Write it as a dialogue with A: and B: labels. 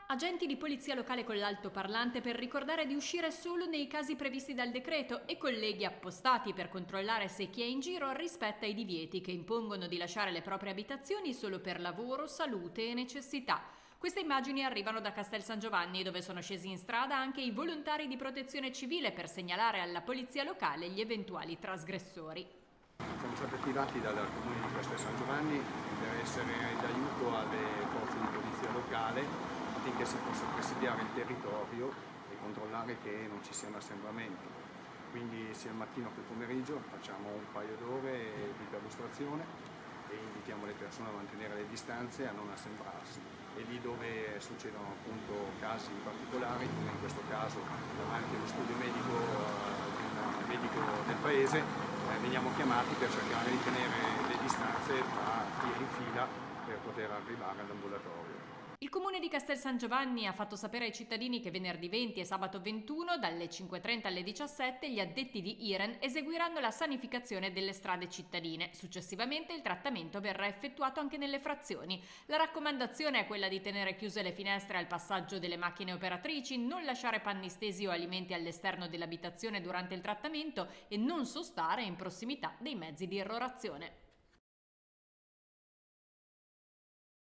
A: Agenti di polizia locale con l'altoparlante per ricordare di uscire solo nei casi previsti dal decreto e colleghi appostati per controllare se chi è in giro rispetta i divieti che impongono di lasciare le proprie abitazioni solo per lavoro, salute e necessità. Queste immagini arrivano da Castel San Giovanni, dove sono scesi in strada anche i volontari di protezione civile per segnalare alla polizia locale gli eventuali trasgressori.
B: Siamo stati attivati dal comune di Castel San Giovanni per essere d'aiuto alle forze di polizia locale affinché si possa presidiare il territorio e controllare che non ci siano assembramenti. Quindi sia il mattino che il pomeriggio facciamo un paio d'ore di perlustrazione e invitiamo le persone a mantenere le distanze e a non assembrarsi. E lì dove succedono appunto casi particolari, come in questo caso davanti allo studio medico di un medico del paese, veniamo chiamati per cercare di tenere le distanze tra chi è in fila per poter arrivare all'ambulatorio.
A: Il comune di Castel San Giovanni ha fatto sapere ai cittadini che venerdì 20 e sabato 21, dalle 5:30 alle 17, gli addetti di Iren eseguiranno la sanificazione delle strade cittadine. Successivamente il trattamento verrà effettuato anche nelle frazioni. La raccomandazione è quella di tenere chiuse le finestre al passaggio delle macchine operatrici, non lasciare panni stesi o alimenti all'esterno dell'abitazione durante il trattamento e non sostare in prossimità dei mezzi di irrorazione.